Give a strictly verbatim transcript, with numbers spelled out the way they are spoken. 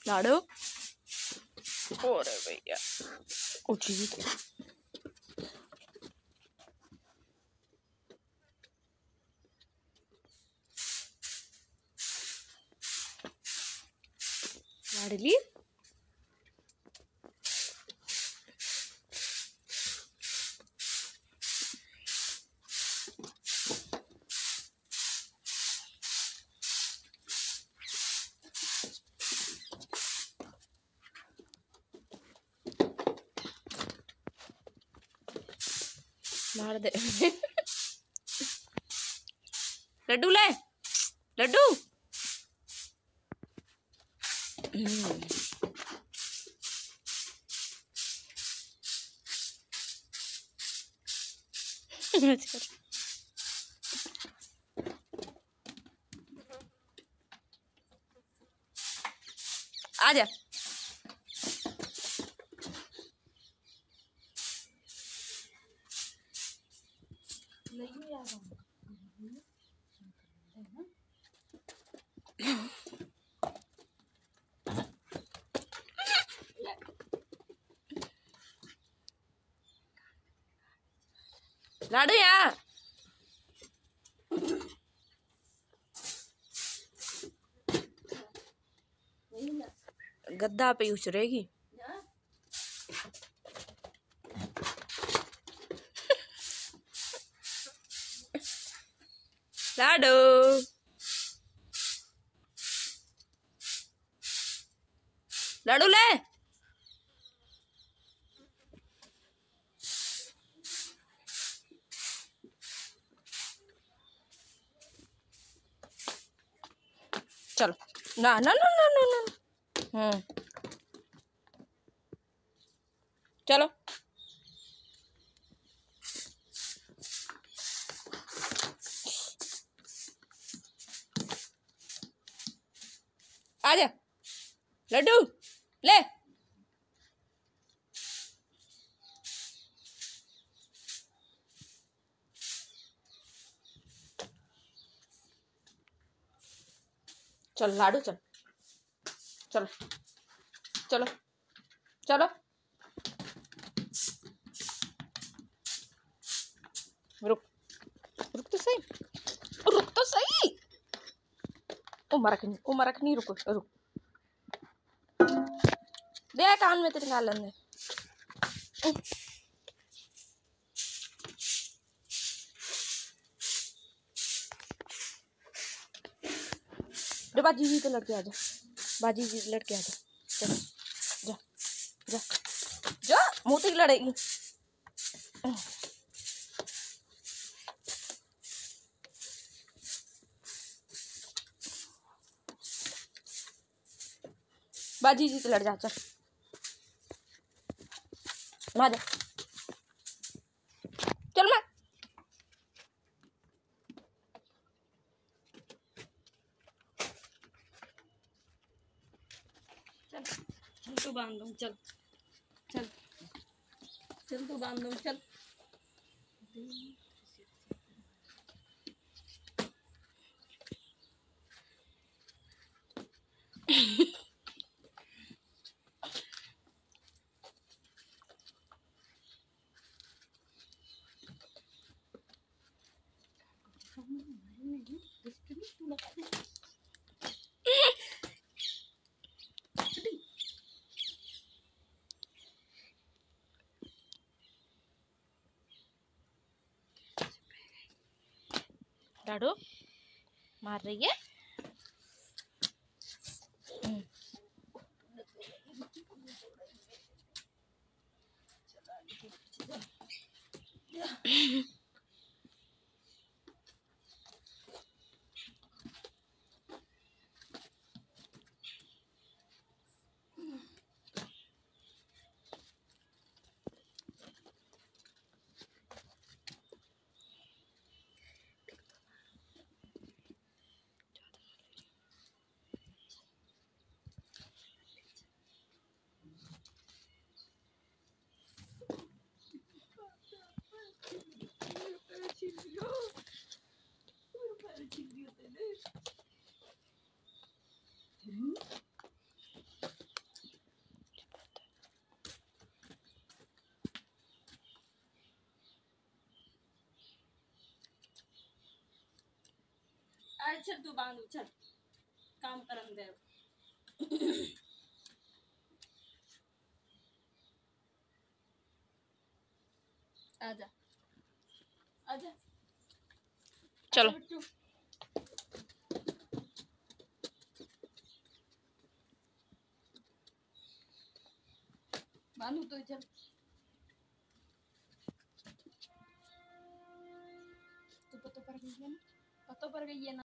लाडो और भैया उठी लाडली मार दे लड्डू ले लड्डू आजा लाडू यहाँ गद्दा पे उछरेगी। लाडू लाडू ले चलो ना ना ना ना ना ना हम्म चलो आजा लड्डू ले चल लाडू चल चलो चलो चलो रुक रुक तो सही रुक तो सही उमर रखनी उमर रखनी रुको रुक दे कान में तेरे गालन ने रे बाजी जी तो लड़के आजा बाजी जी लड़के आजा चल जा जा जा मुँह तक लड़ेगी। बाजी जी तो लड़ जा चल मार चल मार चल तू बांध दूँ चल चल चल तू बांध दूँ चल लाडू मार रही है। चल तू बांधू चल काम करम दे आजा आजा चलो बांधू तो चल तू पत्तों पर गई है ना पत्तों पर गई है ना